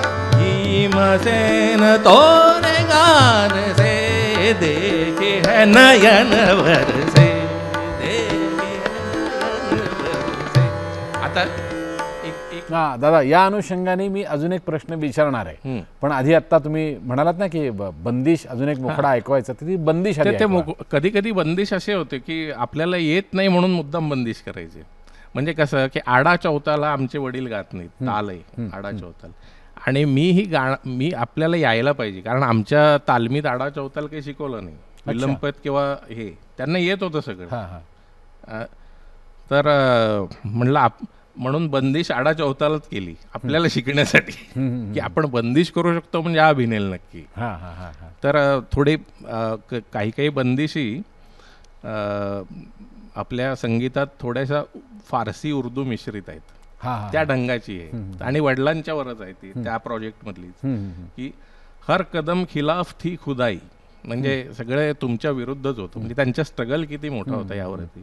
भीमसेन तोरे गान से देखे है नयन बरसे देखे है नयन बरसे. आता हा दादा, या अनुषंगाने मी अजून एक प्रश्न विचारणार आहे. पण आधी आता तुम्ही म्हणालात ना की बंदिश अजून एक मोकळा ऐकवायचा, तर ती बंदिश आधी ऐकवा. कधी कधी बंदिश असे होते की आपल्याला येत नाही म्हणून मुद्दाम बंदिश करायचे. म्हणजे कसं की आडा चौताला आमचे वडील गात नाहीत, ताल आहे आडा चौताल, आणि मी आपल्याला यायला पाहिजे, कारण आमच्या तालमीत आडा चौताल काही शिकवलं नाही. विलंपत किंवा हे त्यांना येत होतं सगळं. तर म्हणलं म्हणून बंदिश आडा चौतालच केली आपल्याला शिकण्यासाठी की आपण बंदिश करू शकतो म्हणजे हा भिनेल नक्की. तर थोडे काही काही बंदिशी आपल्या संगीतात थोड्याशा फारसी उर्दू मिश्रित आहेत, त्या ढंगाची आहे आणि वडिलांच्यावरच आहे ती, त्या प्रोजेक्टमधलीच, की हर कदम खिलाफ थी खुदाई, म्हणजे सगळे तुमच्या विरुद्धच होतं. म्हणजे त्यांचा स्ट्रगल किती मोठा होता यावरती.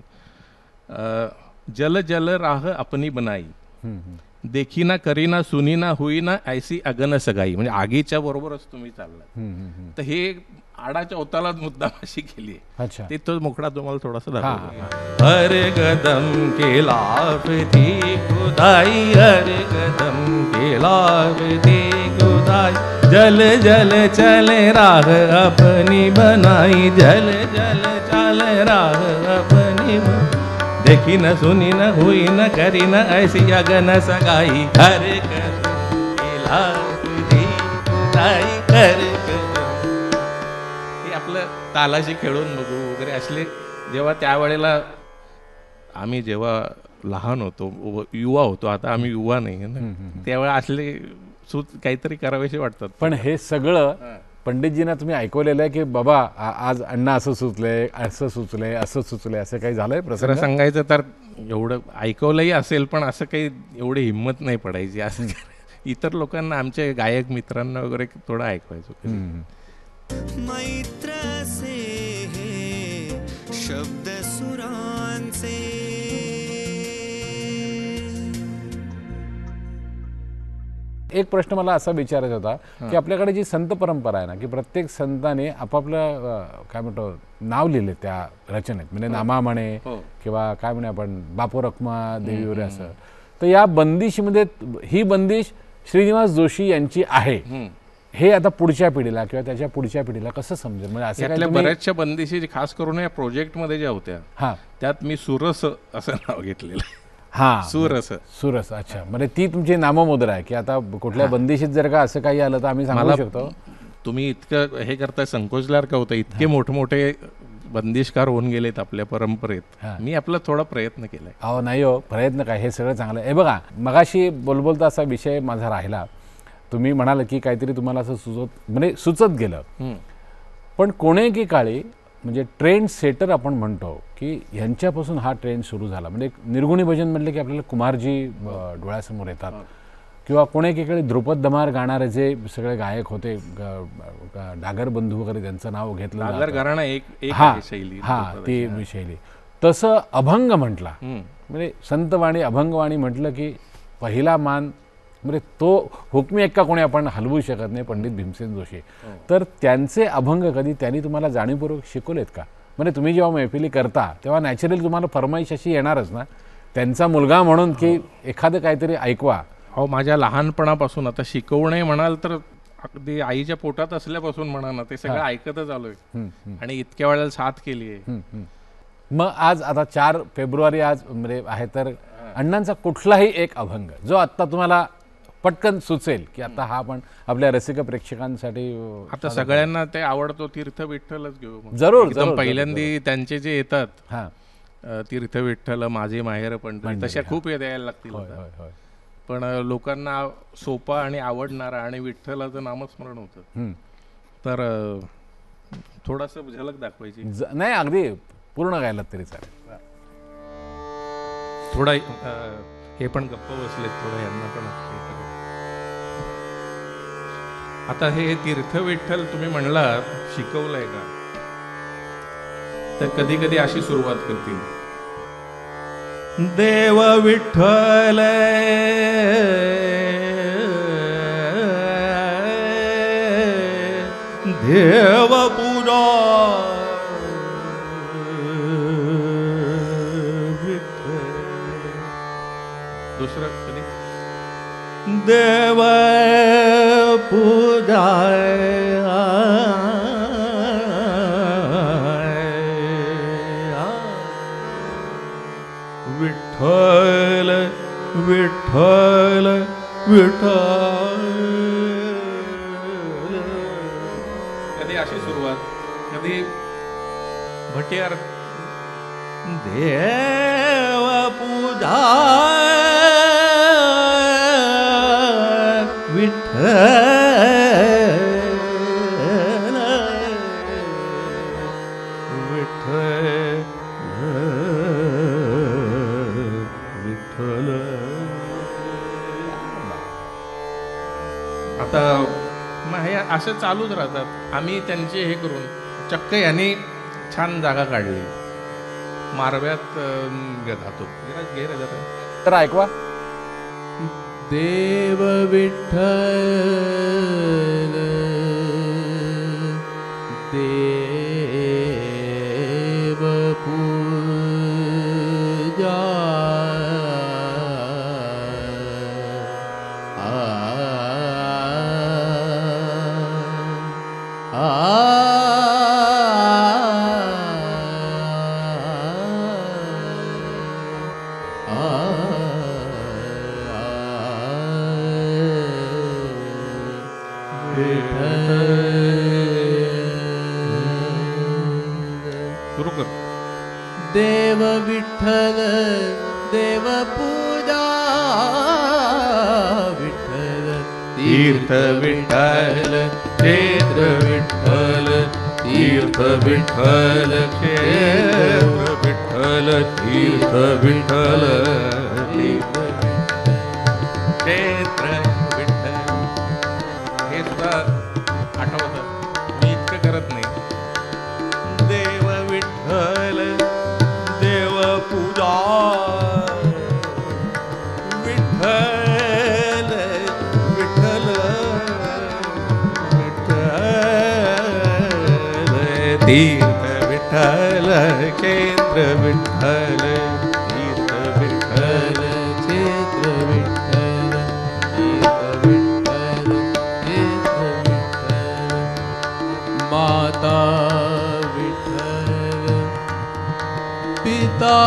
जल जल राह अपनी बनाई, देखी ना करी ना सुनी ना हुई ना ऐसी अगन सगाई, म्हणजे आगीच्या बरोबरच तुम्ही चाललात. तर हे आडा चौतालाच मुद्दाम अशी केली आहे. ते तो मोकळा तुम्हाला थोडासा दाखवतो. हर कदम खिलाफ थी खुदाई, हर कदम खिलाफ थी खुदाई, जल जल चले राह अपनी बनाई, जल जल चले राह अपनी बनाई, देखी न सुनी न हुई न करी न ऐसी अगन सगाई, हर कदम खिलाफ थी खुदाई, हर तालाशी खेळून बघू वगैरे असले. जेव्हा त्यावेळेला आम्ही जेव्हा लहान होतो, युवा होतो, आता आम्ही युवा नाही ना, त्यावेळेला असले काहीतरी करावेसे वाटतात. पण हे सगळं पंडितजींना तुम्ही ऐकवलेलं आहे की बाबा आज अण्णा असं सुचलंय, असं सुचलंय, असं सुचलंय, असं काही झालंय प्रसंग? सांगायचं तर एवढं ऐकवलंही असेल, पण असं काही एवढी हिंमत नाही पडायची. असं इतर लोकांना, आमच्या गायक मित्रांना वगैरे थोडं ऐकवायचो. मैत्र से शब्द सुरांचे. एक प्रश्न मला असा विचारायचा होता की आपल्याकडे जी संत परंपरा आहे ना, की प्रत्येक संताने आपापलं काय म्हणतो नाव लिहिले त्या रचनेत, म्हणजे नामा म्हणे किंवा काय म्हणे आपण बापू रखमा देवी वगैरे असं. तर या बंदिशीमध्ये ही बंदिश श्रीनिवास जोशी यांची आहे, हे आता पुढच्या पिढीला किंवा त्याच्या पुढच्या पिढीला कसं समजेल? म्हणजे असं बऱ्याचशा बंदिशी खास करून या प्रोजेक्टमध्ये ज्या होत्या त्यात मी सुरस असं नाव घेतलेलं. सुरस. सुरस, अच्छा. म्हणजे ती तुमची नाममुद्रा आहे की आता कुठल्या बंदिशीत जर का असं काही आलं तर आम्ही सांगू शकतो. तुम्ही इतकं हे करताय, संकोचल्यावर का होतं, इतके मोठमोठे बंदिशकार होऊन गेलेत आपल्या परंपरेत. मी आपला थोडा प्रयत्न केलाय. अहो नाही हो, प्रयत्न काय, हे सगळं चांगलं आहे. बघा, मगाशी बोलबोलता असा विषय माझा राहिला. तुम्ही म्हणाल की काहीतरी तुम्हाला असं सुचत गेलं, पण कोणेकी काळी म्हणजे ट्रेंड सेटर आपण म्हणतो की ह्यांच्यापासून हा ट्रेंड सुरू झाला. म्हणजे निर्गुणी भजन म्हटलं की आपल्याला कुमारजी डोळ्यासमोर येतात, किंवा कोणेकी काळी ध्रुपद धमार गाणारे जे सगळे गायक होते, डागर बंधू वगैरे, त्यांचं नाव घेतलं, ती शैली. तसं अभंग म्हटला, म्हणजे संतवाणी अभंगवाणी म्हटलं की पहिला मान म्हणजे तो हुकमी एक्का कोणी आपण हलवू शकत नाही, पंडित भीमसेन जोशी. तर त्यांचे अभंग कधी त्यांनी तुम्हाला जाणीवपूर्वक शिकवलेत का? म्हणजे तुम्ही जेव्हा मैफिली करता तेव्हा नॅचरली तुम्हाला फरमाईश अशी येणारच ना, त्यांचा मुलगा म्हणून की एखादं काहीतरी ऐकवा. हो, माझ्या लहानपणापासून, आता शिकवणे म्हणाल तर अगदी आईच्या पोटात असल्यापासून म्हणा ना, ते सगळं ऐकतच आलोय आणि इतक्या वेळेला साथ केली आहे. मग आज आता 4 फेब्रुवारी आज म्हणजे आहे, तर अण्णांचा कुठलाही एक अभंग जो आत्ता तुम्हाला पटकन सुचेल की आता हा आपण आपल्या रसिक प्रेक्षकांसाठी आता सगळ्यांना ते आवडतो तीर्थ विठ्ठलच घेऊ मग. जरूर, एकदम जरूर, पहिल्यांदी त्यांचे जे येतात हां तीर्थ विठ्ठल माझे माहेर पंढरी तशा खूप यायला लागतील होय आता. होय होय पण लोकांना सोपा आणि आवडणारा आणि विठ्ठलाचं नामस्मरण होतं हम्म. तर थोडासा झलक दाखवायची. नाही अगदी पूर्ण गायलात तरी चालेल. थोडा हे पण गप्प बसलेत थोडं यांना पण हे करू. आता हे तीर्थ विठ्ठल तुम्ही म्हणलात शिकवलंय का तर कधी कधी अशी सुरुवात करतील. देव विठ्ठल देव पूजा दुसरं कधी देव पूजा विठ्ठल विठ्ठल विठ्ठल. कधी अशी सुरुवात कधी भटियार देव पूजा विठ्ठल विठ्ठल विठ्ठल. आता मग हे असं चालूच राहतात. आम्ही त्यांचे हे करून चक्क यांनी छान जागा काढली मारव्यात घातो घे रे जरा तर ऐकवा. देव विठ्ठल देव पूजा सुरू कर. देव विठ्ठल देव पूजा विठ्ठल तीर्थ विठ्ठल क्षेत्र विठ्ठल तीर्थ विठ्ठल क्षेत्र विठ्ठल तीर्थ विठ्ठल क्षेत्र विठ्ठल. हे सुद्धा आठवतं मी इतकं करत नाही. देव विठ्ठल देव पूजा विठ्ठल विठ्ठल विठ्ठल तीर्थ विठ्ठल क्षेत्र विठ्ठल तीर्थ विठ्ठल क्षेत्र विठ्ठल तीर्थ विठ्ठल क्षेत्र विठ्ठल. माता विठ्ठल पिता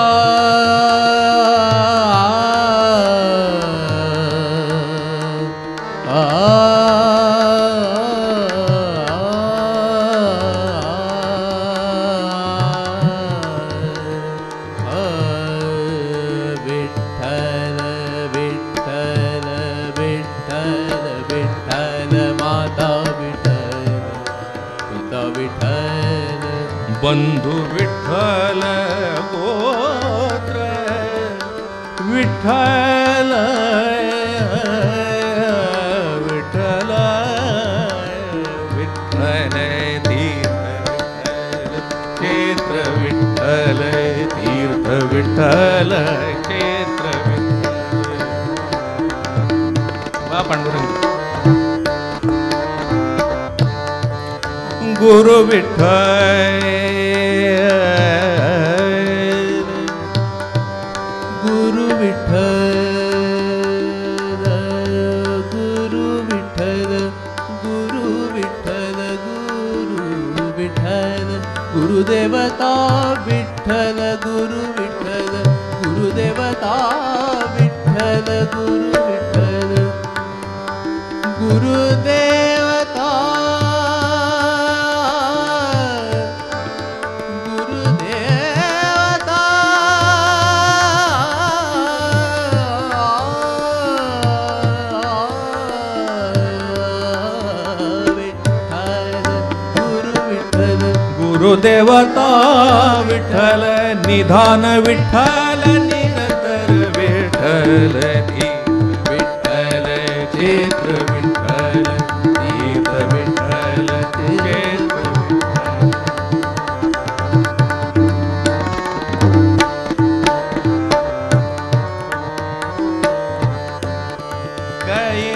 विठ्ठल विठ्ठल विठ्ठल विठ्ठल माता विठ्ठल पिता विठ्ठल बंधू विठ्ठल गोत्र विठ्ठल विठ्ठल विठ्ठल तीर्थ विठ्ठल क्षेत्र विठ्ठल तीर्थ विठ्ठल क्षेत्र विठ्ठल. वा पांडुरंग. गुरु विठ्ठल गुरु विठ्ठल गुरु विठ्ठल गुरु विठ्ठल गुरु विठ्ठल गुरुदेवता विठ्ठल गुरु विठ्ठल गुरुदेवता गुरु विठ्ठल गुरुदेवता गुरुदेवता गुरुदेवता विठ्ठल निधान विठ्ठल निरंतर विठ्ठल विठ्ठल क्षेत्र विठ्ठल तीर्थ विठ्ठल क्षेत्र काही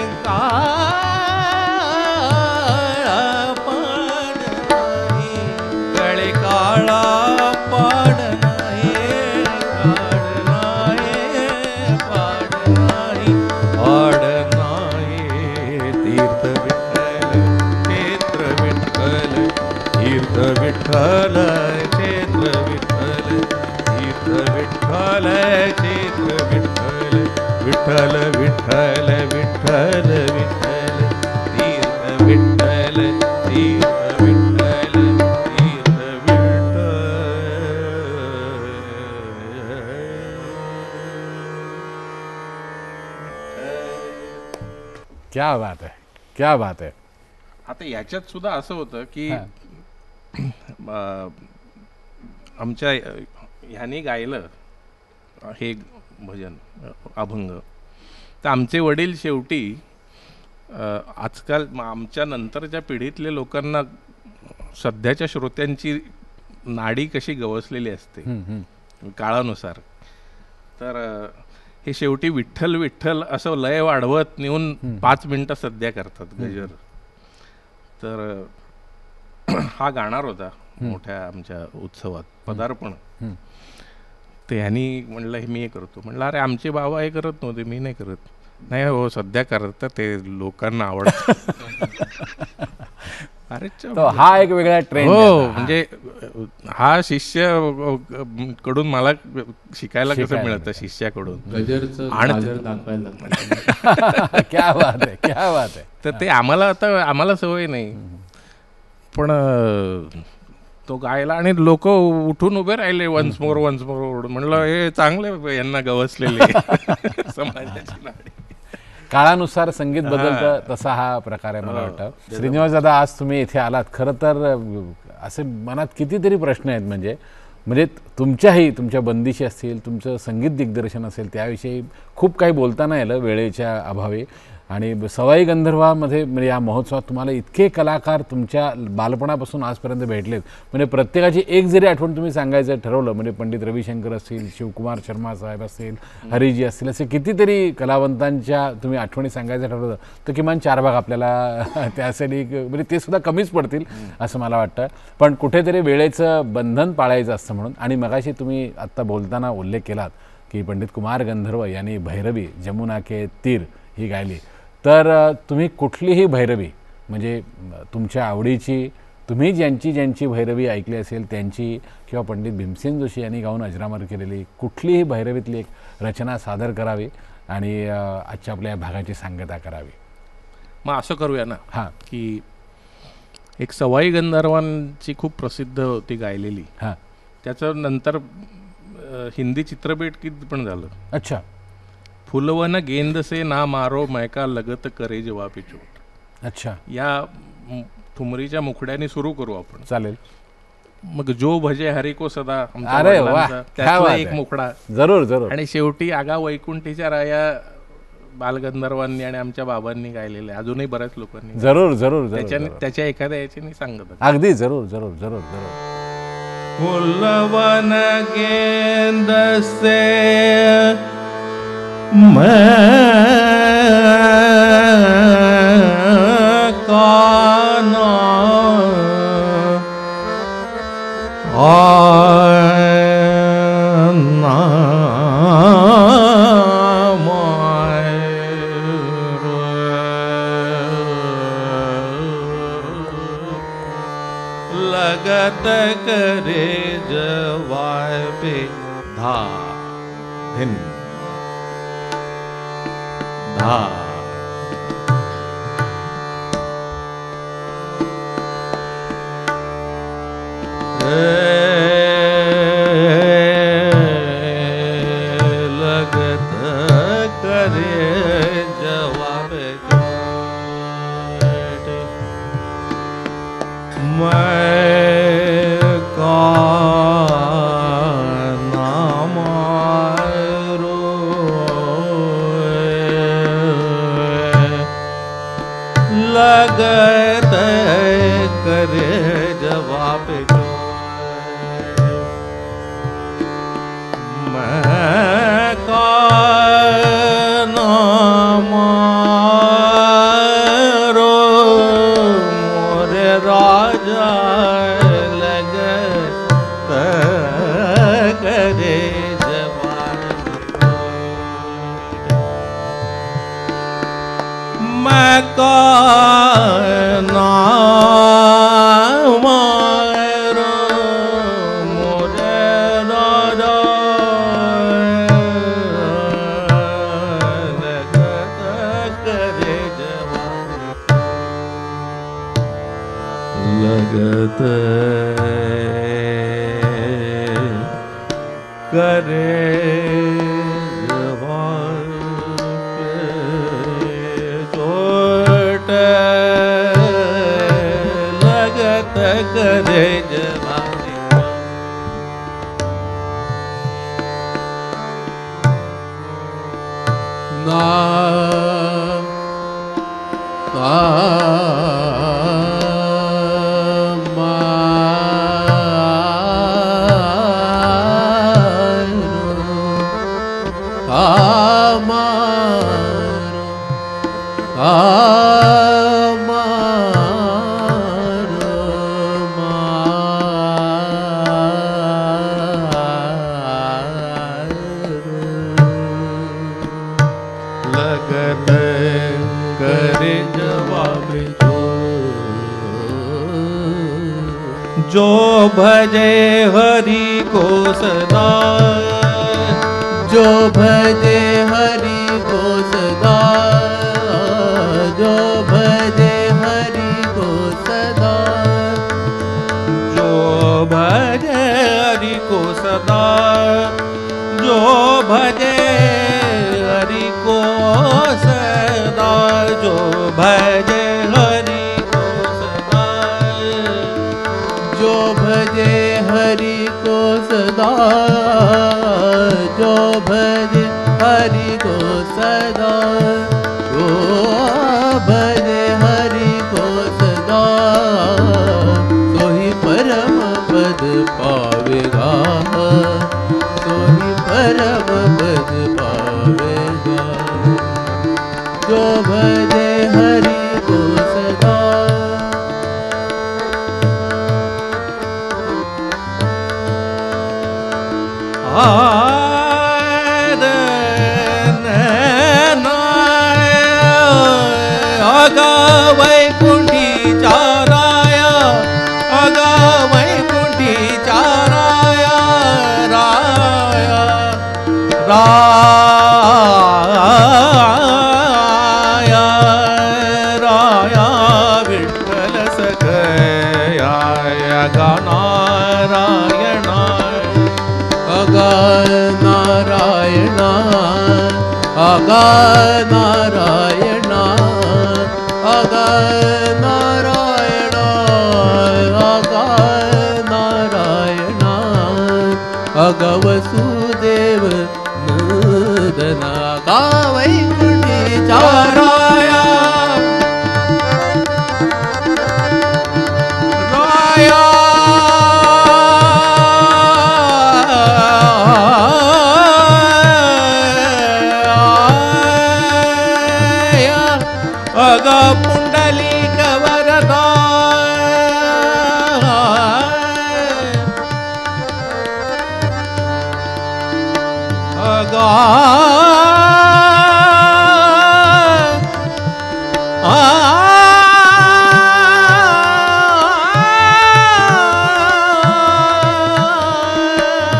विठ्ठल क्षेत्र विठ्ठल तीर्थ विठ्ठल क्षेत्र विठ्ठल विठ्ठल विठ्ठल विठ्ठल विठ्ठल तीर्थ विठ्ठल तीर्थ विठ्ठल तीर्थ विठ्ठल. क्या बात आहे, क्या बात आहे. आता याच्यात सुद्धा असं होतं की आमच्या ह्याने गायलं हे भजन अभंग, तर आमचे वडील शेवटी आजकाल आमच्या नंतरच्या पिढीतल्या लोकांना सध्याच्या श्रोत्यांची नाडी कशी गवसलेली असते काळानुसार, तर हे शेवटी विठ्ठल विठ्ठल असं लय वाढवत नेऊन 5 मिनिटं सध्या करतात गजर. तर हा गाणार होता मोठ्या आमच्या उत्सवात पदार्पण. ते ह्यांनी म्हणलं हे मी हे करतो. म्हणलं अरे आमचे बाबा हे करत नव्हते, मी नाही करत. नाही हो सध्या करत, ते लोकांना आवडत. अरे हा एक वेगळा ट्रेंड. हो म्हणजे हा शिष्य कडून मला शिकायला कसं मिळतं शिष्याकडून. क्या बात आहे, क्या बात आहे. तर ते आम्हाला सवय नाही, पण तो गायला आणि लोक उठून उभे राहिले वन्स मोर म्हणलं हे चांगले यांना गवसलेले समाजाची नाडी. काळानुसार संगीत बदलतं तसा हा प्रकार आहे मला वाटतं. श्रीनिवास दादा आज तुम्ही इथे आलात, खरं तर असे मनात कितीतरी प्रश्न आहेत. म्हणजे तुमच्या बंदिशी असतील, तुमचं संगीत दिग्दर्शन असेल, त्याविषयी खूप काही बोलता नाही आलं वेळेच्या अभावी. आणि सवाई गंधर्वामध्ये म्हणजे या महोत्सवात तुम्हाला इतके कलाकार तुमच्या बालपणापासून आजपर्यंत भेटलेत. म्हणजे प्रत्येकाची एक जरी आठवण तुम्ही सांगायचं ठरवलं, म्हणजे पंडित रविशंकर असतील, शिवकुमार शर्मा साहेब असतील, हरिजी असतील, असे कितीतरी कलावंतांच्या तुम्ही आठवणी सांगायचं ठरवलं तर किमान 4 भाग आपल्याला त्यासाठी म्हणजे ते सुद्धा कमीच पडतील असं मला वाटतं. पण कुठेतरी वेळेचं बंधन पाळायचं असतं म्हणून. आणि मगाशी तुम्ही आत्ता बोलताना उल्लेख केलात की पंडित कुमार गंधर्व यांनी भैरवी जमुना के तीर ही गायली. तर तुम्ही कुठलीही भैरवी म्हणजे तुमच्या आवडीची, तुम्ही ज्यांची भैरवी ऐकली असेल त्यांची, किंवा पंडित भीमसेन जोशी यांनी गाऊन अजरामर केलेली कुठलीही भैरवीतली एक रचना सादर करावी आणि आजच्या आपल्या भागाची सांगता करावी. मग असं करूया ना हां, की एक सवाई गंधर्वांची खूप प्रसिद्ध होती गायलेली. हां, त्याचं नंतर हिंदी चित्रपट पण झालं. अच्छा. फुलवन गेंद से ना मारो मैका लगत करे जवा पे चोट. अच्छा. या ठुमरीच्या मुखड्याने सुरू करू आपण. चालेल. मग जो भजे हरी को सदा, अरे वाह, त्यातला एक मुखडा. जरूर जरूर. आणि शेवटी आगा वैकुंठीच्या राया बालगंधर्वांनी आणि आमच्या बाबांनी गायलेले, अजूनही बऱ्याच लोकांनी. जरूर जरूर. त्याच्या एखाद्या याची सांगत. अगदी जरूर जरूर जरूर जरूर. फुलवन गेंद से मैं काना लगत करे जवाय पे धा धिन धा लगत करे जवाब मैं का नाम लगत करे जवाब मैं का नाम मोरे राजा लगत करे जवाब मैं का नाम मोरे राजा लगत करे जवाब लगत करे चोट लगत करे जवाब ना लगत करे जवाब जो भजे हरि को सदा जो भजे हरि को सदा जो भजे हरि को सदा जो भजे हरि को सदा जो भजे हरि को सदा जो भजे हरि को सदा जो भजे हरि को सदा जो भजे हरि को सदा जो भजे हरि को सदा सोही परम पद पावेगा सोही परम पद पावेगा जो भजे हरि को सदा अगा वैकुंठी चाराया अगा वैकुंठी चाराया राया राया राया विठ्ठल सखया अगा नारायणा अगा नारायणा अगा नारायणा अगा नारायणा अगा नारायणा अगा वसुदेव नूदना का वैकुंठी चाराया राया अगा पुंडलिक वरदा अगा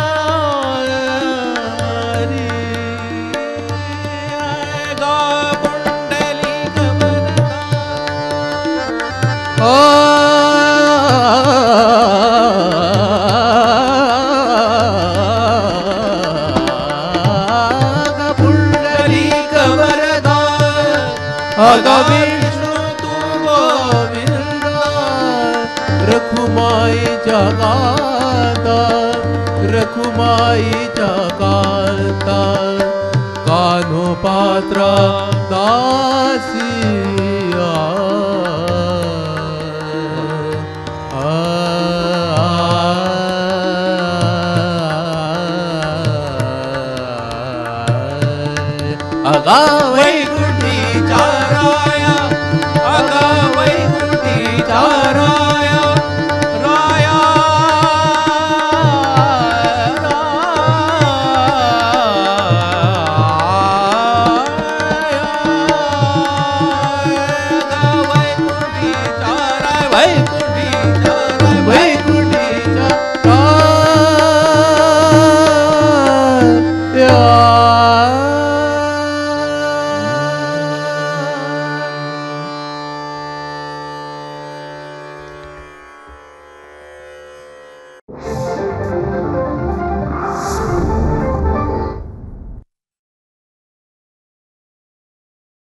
अगा पुंडलिक वरदा अग विष्णू तू गोविंद रखुमाईच्या गाता रखुमाईच्या गाता कान्हो पात्रा दासिया अगा